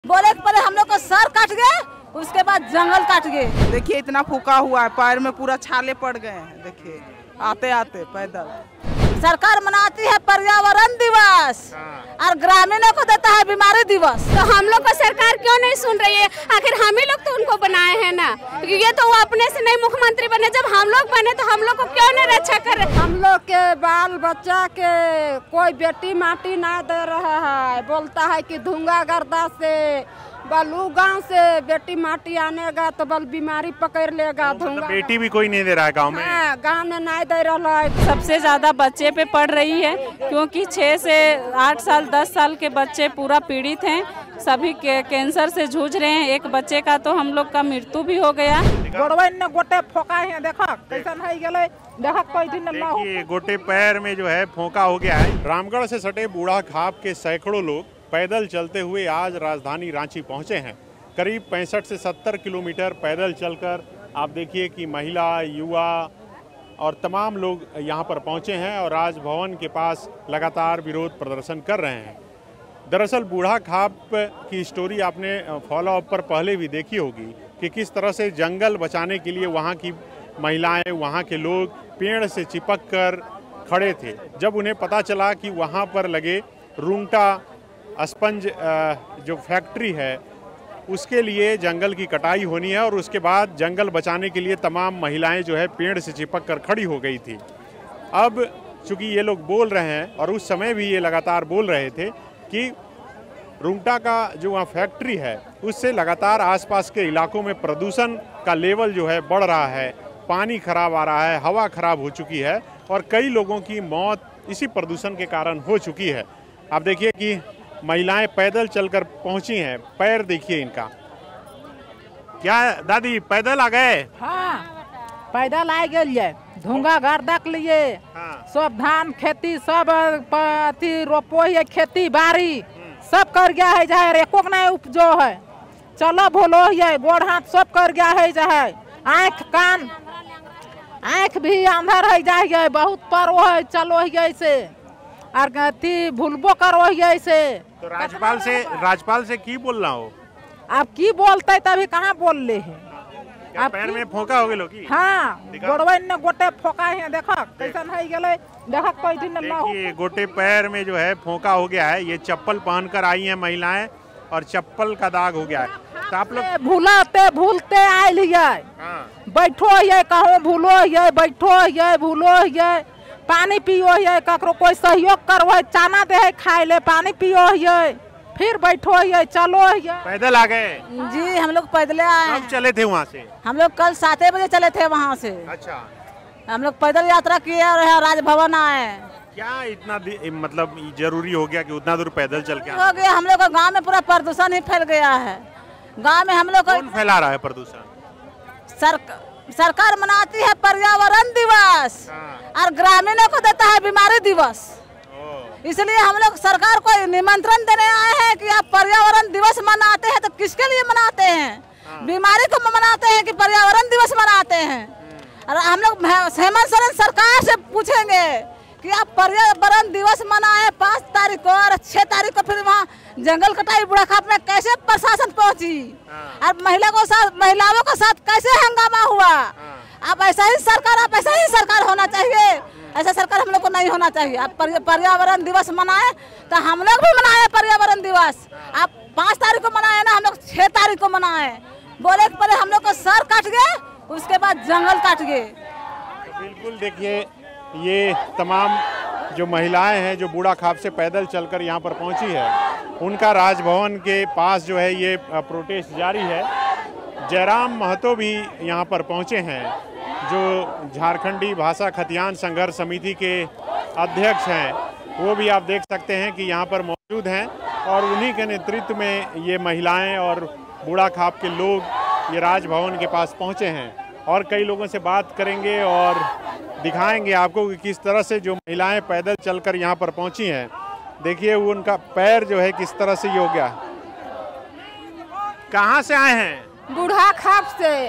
बोले पहले हम लोग को सर काट गए, उसके बाद जंगल काट गए। देखिए इतना फूका हुआ है, पैर में पूरा छाले पड़ गए हैं। देखिए आते आते पैदल। सरकार मनाती है पर्यावरण दिवस और ग्रामीणों को देता है बीमारी दिवस। तो हम लोग को सरकार क्यों नहीं सुन रही है? आखिर हम ही लोग तो उनको बनाए हैं ना, ये तो वो अपने से नहीं मुख्यमंत्री बने। जब हम लोग बने तो हम लोग को क्यों नहीं रक्षा कर रहे? हम लोग के बाल बच्चा के कोई बेटी माटी ना दे रहा है, बोलता है कि धुंगा गर्दा से बलू गांव से बेटी माटी आनेगा तो बल बीमारी पकड़ लेगा। धुंगा बेटी भी कोई नहीं दे रहा है गांव में। गांव में नहीं दे रहा है। सबसे ज्यादा बच्चे पे पड़ रही है, क्योंकि 6 से 8 साल 10 साल के बच्चे पूरा पीड़ित हैं। सभी कैंसर से जूझ रहे हैं। एक बच्चे का तो हम लोग का मृत्यु भी हो गया। गोटे फोका है, देखा कैसन है गेले, देखा कोई दिन देखिए गोटे पैर में जो है फोका हो गया है। रामगढ़ से सटे बूढ़ा खाप के सैकड़ों लोग पैदल चलते हुए आज राजधानी रांची पहुंचे हैं। करीब 65 से 70 किलोमीटर पैदल चलकर आप देखिए कि महिला, युवा और तमाम लोग यहां पर पहुंचे हैं और राजभवन के पास लगातार विरोध प्रदर्शन कर रहे हैं। दरअसल बूढ़ा खाप की स्टोरी आपने फॉलो अप पर पहले भी देखी होगी कि किस तरह से जंगल बचाने के लिए वहाँ की महिलाएं, वहाँ के लोग पेड़ से चिपक कर खड़े थे। जब उन्हें पता चला कि वहाँ पर लगे रुंगटा स्पंज जो फैक्ट्री है उसके लिए जंगल की कटाई होनी है और उसके बाद जंगल बचाने के लिए तमाम महिलाएं जो है पेड़ से चिपक कर खड़ी हो गई थी। अब चूंकि ये लोग बोल रहे हैं और उस समय भी ये लगातार बोल रहे थे कि रुंगटा का जो वहाँ फैक्ट्री है उससे लगातार आसपास के इलाकों में प्रदूषण का लेवल जो है बढ़ रहा है, पानी खराब आ रहा है, हवा खराब हो चुकी है और कई लोगों की मौत इसी प्रदूषण के कारण हो चुकी है। आप देखिए कि महिलाएं पैदल चलकर पहुंची हैं। पैर देखिए इनका। क्या दादी पैदल आ गए? हाँ पैदल आ गए। धुंगा गर्दा के लिए सब धान खेती सब अथी रोपो है, खेती बाड़ी सब कर गया है। जहाँ एको नहीं उपजो है, चलो भोलो है, गोड़ हाथ सब कर गया है। जहाँ आँख कान आँख भी अंधर है जाए, बहुत पर है चलो है ऐसे और अथी भूलबो करो है ऐसे। तो राजपाल से की बोल रहा हो? आप की बोलते तभी कहाँ बोल ले है? आप पैर में फोका हो गए? हाँ गोड़वन ने गोटे फोका है, देखा कैसन है गेले, देखा कोई दिन देखिए गोटे पैर में जो है फोका हो गया है। ये चप्पल पहनकर आई हैं महिलाएं और चप्पल का दाग हो गया है। तो आप लोग भूलते आए लिए बैठो ये कहो भूलो ये बैठो ये भूलो ये पानी पियो ये ककरो कोई सहयोग करो, चाना दे है खाए ले, पानी पियो ये फिर बैठो ये चलो ये। पैदल आ गए जी, हम लोग पैदल आए। कब चले थे वहाँ से? हम लोग कल 7 बजे चले थे वहाँ से। अच्छा, हम लोग पैदल यात्रा किए और राजभवन आए। क्या इतना मतलब जरूरी हो गया कि उतना दूर पैदल चल के हो गया? हम लोग का गाँव में पूरा प्रदूषण ही फैल गया है। गाँव में हम लोग कौन फैला रहा है प्रदूषण? सरकार मनाती है पर्यावरण दिवस और ग्रामीणों को देता है बीमारी दिवस। इसलिए हम लोग सरकार को निमंत्रण देने आए हैं कि आप पर्यावरण दिवस मनाते हैं तो किसके लिए मनाते हैं? बीमारी को मनाते हैं कि पर्यावरण दिवस मनाते हैं? और हम लोग हेमंत सोरेन सरकार से पूछेंगे कि आप पर्यावरण दिवस मनाए 5 तारीख को और 6 तारीख को फिर वहाँ जंगल कटाई बूढ़ा खाप में कैसे प्रशासन पहुंची और महिलाओं के साथ कैसे हंगामा हुआ? आप ऐसा ही सरकार होना चाहिए। ऐसा सरकार हम लोग को नहीं होना चाहिए। आप पर्यावरण दिवस मनाए तो हम लोग भी मनाए पर्यावरण दिवस। आप 5 तारीख को मनाए ना, हम लोग 6 तारीख को मनाए। बोले पहले हम लोग को सर काट गए, उसके बाद जंगल काट गए। बिल्कुल देखिए ये तमाम जो महिलाएं हैं जो बूढ़ा खाप से पैदल चलकर यहाँ पर पहुँची है, उनका राजभवन के पास जो है ये प्रोटेस्ट जारी है। जयराम महतो भी यहाँ पर पहुँचे हैं जो झारखंडी भाषा खतियान संघर्ष समिति के अध्यक्ष हैं। वो भी आप देख सकते हैं कि यहाँ पर मौजूद हैं और उन्हीं के नेतृत्व में ये महिलाएं और बूढ़ा खाप के लोग ये राजभवन के पास पहुँचे हैं। और कई लोगों से बात करेंगे और दिखाएंगे आपको कि किस तरह से जो महिलाएं पैदल चलकर यहाँ पर पहुँची हैं। देखिए वो उनका पैर जो है किस तरह से ये हो गया। कहाँ से आए हैं? बूढ़ा खाप से।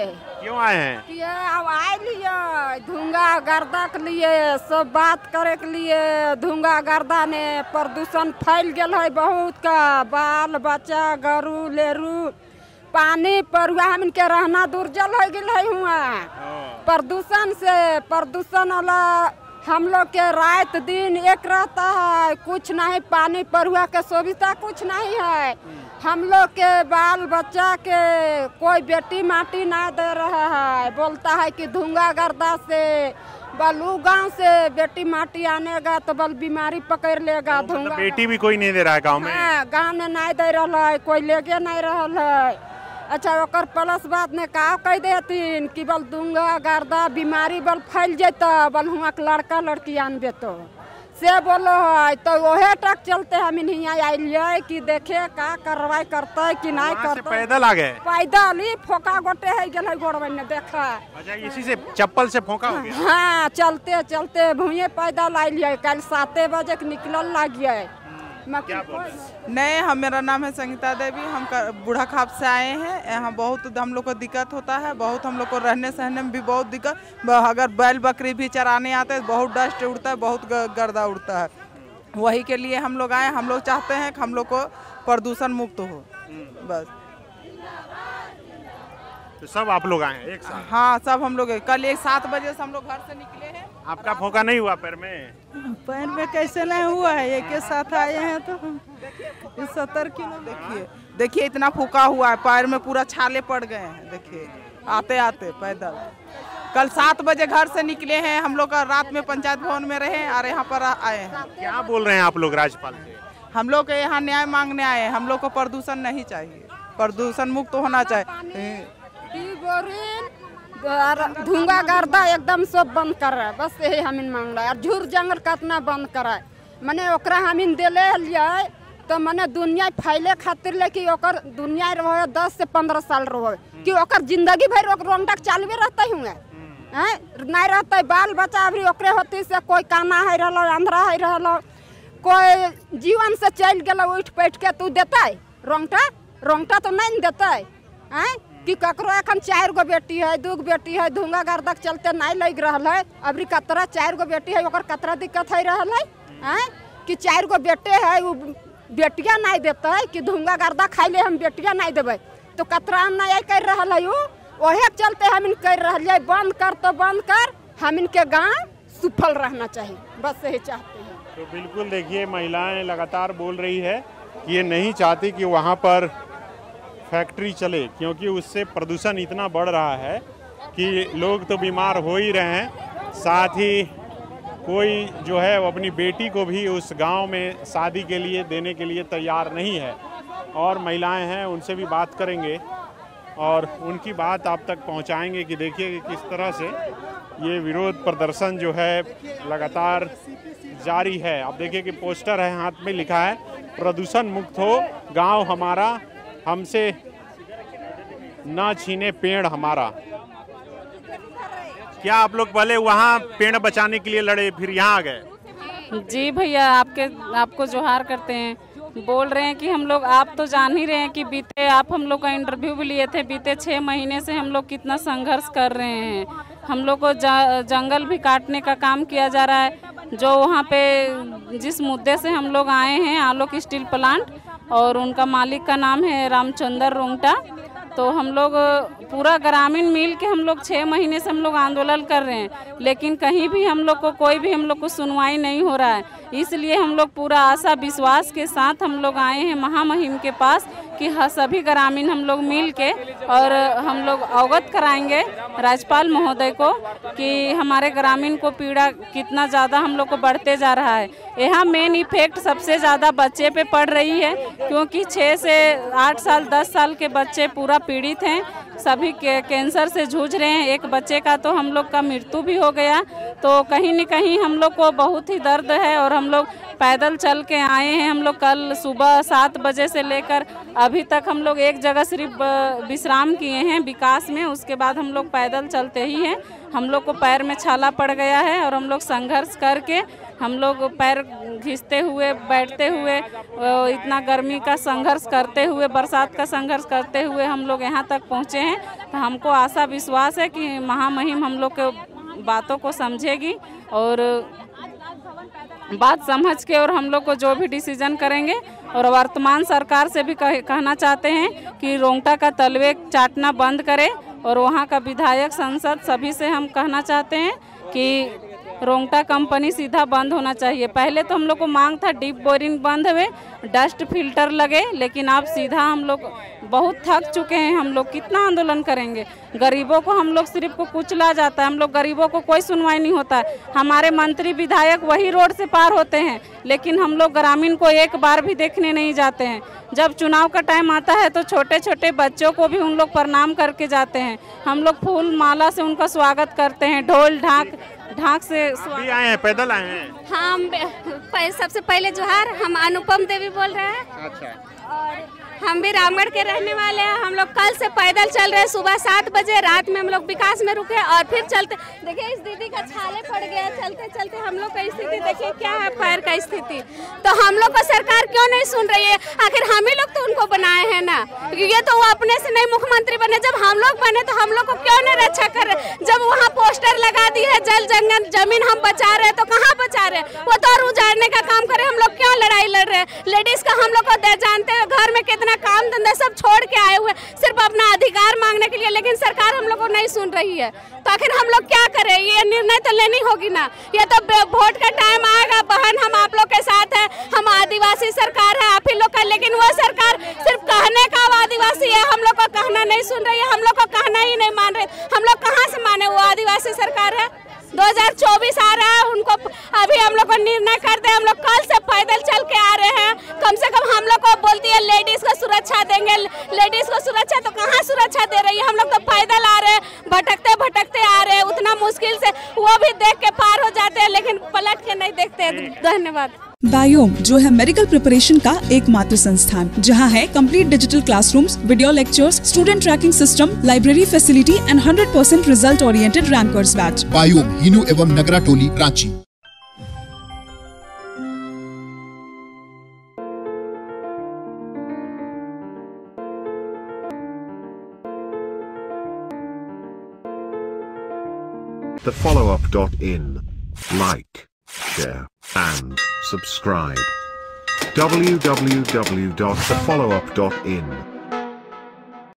क्यों आए हैं? ये अब आए लिए धुआं गर्दा के लिए, सब बात करे के लिए। धुआं गर्दा ने प्रदूषण फैल गया है बहुत का, बाल बच्चा गरू लेरू पानी परुआ हम के रहना दुर्जल हो गया है हुआ प्रदूषण से। प्रदूषण वाला हम लोग के रात दिन एक रहता है, कुछ नहीं पानी परुआ के सुविधा कुछ नहीं है। हम लोग के बाल बच्चा के कोई बेटी माटी ना दे रहा है, बोलता है कि धुआं गर्दा से बलू गांव से बेटी माटी आनेगा तो बल बीमारी पकड़ लेगा। धुआं बेटी भी कोई नहीं दे रहा है गाँव में? हाँ, गाँव में नहीं दे रहा है, कोई लेके नहीं रहा है। अच्छा ओकर प्लस बात ने का कह देतीन कि बल धुआं गर्दा बीमारी बल फैल जता, बल हुआ लड़का लड़की आनबे तो से बोलो है। तो वहे तक चलते हम यहाँ आइलिए कि देखे का कार्रवाई करते कि नहीं करते। पैदल आ गए? पैदल ही फोका गोटे है गए गोड़वन ने देखा। अच्छा इसी से चप्पल से फोका हो गया? हाँ चलते चलते भूये पैदल आइलिए, कल 7 बजे निकल लगिए। नहीं, मेरा नाम है संगीता देवी, हम बूढ़ा खाप से आए हैं। यहाँ बहुत हम लोग को दिक्कत होता है, बहुत हम लोग को रहने सहने में भी बहुत दिक्कत। अगर बैल बकरी भी चराने आते हैं बहुत डस्ट उड़ता है, बहुत गर्दा उड़ता है। वही के लिए हम लोग आए। हम लोग चाहते हैं कि हम लोग को प्रदूषण मुक्त हो बस। तो सब आप लोग आए हैं एक साथ? हाँ सब हम लोग कल 7 बजे से हम लोग घर से निकले हैं। आपका फोका नहीं हुआ पैर में? पैर में कैसे नहीं हुआ है, एक के साथ आए हैं तो 70 किलो। देखिए इतना फूका हुआ है, पैर में पूरा छाले पड़ गए हैं। देखिए आते आते पैदल कल 7 बजे घर से निकले हैं। हम लोग रात में पंचायत भवन में रहे और यहाँ पर आए हैं। क्या बोल रहे हैं आप लोग राज्यपाल से? हम लोग यहाँ न्याय मांगने आए हैं। हम लोग को प्रदूषण नहीं चाहिए, प्रदूषण मुक्त होना चाहिए। धुआं गर्दा एकदम सब बंद कर रहा है, बस यही हमिन मांग रहा है। और झूर जंगल काटना बंद करा है। मने ओकरा हमिन दिले लिए तो मने दुनिया फैले खातिर लेकिन ओकर दुनिया रहो 10 से 15 साल रहो कि ओकर जिंदगी भर रोंगटक चालवे रहता हुए नहीं रहता। बाल बच्चा अभी ओकरे होती से कोई काना है रहा, अंधरा है रहा, कोई जीवन से चल गया उठ बैठ के तू देता है रोंगटा तो नहीं देता है कि ककरो एखन 4 गो बेटी है 2 गो बेटी है, धुआं गर्दा चलते नहीं लग रहा है। अभी कतरा 4 गो बेटी है, ओकर कतरा दिक्कत है रहा है कि 4 गो बेटे है वो बेटिया नहीं देता है कि धुआं गर्दा खाई ले हम बेटिया नहीं देवे तो कतरा नहीं कर रहा है। वही चलते हम कर रहा बंद कर तो बंद कर, हम इनके गाँव सुफल रहना चाहिए, बस यही चाहते हैं। तो बिल्कुल देखिए महिलाएं लगातार बोल रही है कि ये नहीं चाहती कि वहाँ पर फैक्ट्री चले, क्योंकि उससे प्रदूषण इतना बढ़ रहा है कि लोग तो बीमार हो ही रहे हैं, साथ ही कोई जो है वो अपनी बेटी को भी उस गांव में शादी के लिए देने के लिए तैयार नहीं है। और महिलाएं हैं उनसे भी बात करेंगे और उनकी बात आप तक पहुंचाएंगे कि देखिए कि किस तरह से ये विरोध प्रदर्शन जो है लगातार जारी है। आप देखिए कि पोस्टर है, हाथ में लिखा है प्रदूषण मुक्त हो गांव हमारा, हमसे ना छीने पेड़ हमारा। क्या आप लोग पहले वहाँ पेड़ बचाने के लिए लड़े फिर यहाँ आ गए? जी भैया आपको जोहार करते हैं। बोल रहे हैं कि हम लोग, आप तो जान ही रहे हैं कि बीते आप हम लोग का इंटरव्यू भी लिए थे, बीते 6 महीने से हम लोग कितना संघर्ष कर रहे हैं। हम लोग को जंगल भी काटने का काम किया जा रहा है। जो वहाँ पे जिस मुद्दे से हम लोग आए हैं आलोक स्टील प्लांट, और उनका मालिक का नाम है रामचंद्र रोंगटा, तो हम लोग पूरा ग्रामीण मिल के हम लोग 6 महीने से हम लोग आंदोलन कर रहे हैं, लेकिन कहीं भी हम लोग को कोई भी हम लोग को सुनवाई नहीं हो रहा है। इसलिए हम लोग पूरा आशा विश्वास के साथ हम लोग आए हैं महामहिम के पास कि सभी ग्रामीण हम लोग मिल के और हम लोग अवगत कराएंगे राज्यपाल महोदय को कि हमारे ग्रामीण को पीड़ा कितना ज़्यादा हम लोग को बढ़ते जा रहा है। यहाँ मेन इफेक्ट सबसे ज़्यादा बच्चे पे पड़ रही है, क्योंकि 6 से 8 साल 10 साल के बच्चे पूरा पीड़ित हैं, सभी कैंसर से जूझ रहे हैं। एक बच्चे का तो हम लोग का मृत्यु भी हो गया। तो कहीं न कहीं हम लोग को बहुत ही दर्द है और हम लोग पैदल चल के आए हैं। हम लोग कल सुबह 7 बजे से लेकर अभी तक हम लोग एक जगह सिर्फ विश्राम किए हैं विकास में, उसके बाद हम लोग पैदल चलते ही हैं। हम लोग को पैर में छाला पड़ गया है और हम लोग संघर्ष करके हम लोग पैर घिसते हुए बैठते हुए इतना गर्मी का संघर्ष करते हुए बरसात का संघर्ष करते हुए हम लोग यहाँ तक पहुँचे हैं। तो हमको आशा विश्वास है कि महामहिम हम लोग के बातों को समझेगी और बात समझ के और हम लोग को जो भी डिसीजन करेंगे। और वर्तमान सरकार से भी कहना चाहते हैं कि रोंगटा का तलवे चाटना बंद करे और वहाँ का विधायक संसद सभी से हम कहना चाहते हैं कि रोंगटा कंपनी सीधा बंद होना चाहिए। पहले तो हम लोग को मांग था डीप बोरिंग बंद हुए, डस्ट फिल्टर लगे, लेकिन अब सीधा हम लोग बहुत थक चुके हैं। हम लोग कितना आंदोलन करेंगे? गरीबों को हम लोग सिर्फ को कुचला जाता है, हम लोग गरीबों को कोई सुनवाई नहीं होता है। हमारे मंत्री विधायक वही रोड से पार होते हैं, लेकिन हम लोग ग्रामीण को एक बार भी देखने नहीं जाते हैं। जब चुनाव का टाइम आता है तो छोटे छोटे बच्चों को भी उन लोग प्रणाम करके जाते हैं। हम लोग फूल माला से उनका स्वागत करते हैं, ढोल ढाक से आए हैं, पैदल आए हैं। हाँ, सबसे पहले जोहार, हम अनुपम देवी बोल रहे हैं। अच्छा। और हम भी रामगढ़ के रहने वाले हैं। हम लोग कल से पैदल चल रहे हैं, सुबह 7 बजे, रात में हम लोग विकास में रुके और फिर चलते। देखिए इस दीदी का छाले पड़ गया, चलते चलते हम लोग का स्थिति देखिए क्या है, पैर का स्थिति। तो हम लोग को सरकार क्यों नहीं सुन रही है? आखिर हम ही लोग तो उनको बनाए हैं ना, ये तो वो अपने से नहीं मुख्यमंत्री बने। जब हम लोग बने तो हम लोग को क्यों नहीं रक्षा कर रहे? जब वहाँ पोस्टर लगा दी है जल जंगल जमीन हम बचा रहे हैं, तो कहाँ बचा रहे हैं? वो तो और उजाड़ने का काम करे। हम लोग क्यों लड़ाई लड़ रहे हैं? लेडीज का हम लोग को जानते हैं, घर में कितना काम धंधा सब छोड़ के आए हुए सिर्फ अपना अधिकार मांगने के लिए, लेकिन सरकार हम लोग को नहीं सुन रही है। तो आखिर हम लोग क्या करें? ये निर्णय तो लेनी होगी ना। ये तो वोट का टाइम आएगा, बहन हम आप लोग के साथ है, हम आदिवासी सरकार है आप ही लोग का, लेकिन वो सरकार सिर्फ कहने का आदिवासी है, हम लोग को कहना नहीं सुन रही है, हम लोग को कहना ही नहीं मान रहे। हम लोग कहाँ से माने वो आदिवासी सरकार है? 2024 आ रहा है, उनको अभी हम लोग को निर्णय कर दे। हम लोग कल से पैदल चल के आ रहे हैं, कम से कम हम लोग को बोलती है लेडीज को सुरक्षा देंगे, लेडीज को सुरक्षा, तो कहाँ सुरक्षा दे रही है? हम लोग तो पैदल आ रहे हैं, भटकते भटकते आ रहे हैं, उतना मुश्किल से वो भी देख के पार हो जाते हैं, लेकिन पलट के नहीं देखते। धन्यवाद। बायोम जो है मेडिकल प्रिपरेशन का एकमात्र संस्थान, जहां है complete digital classrooms, video lectures, student tracking system, library facility and 100% result oriented rankers batch. बायोम हिनू एवं नगरा टोली, Ranchi. thefollowup.in. Like, share and subscribe. www.thefollowup.in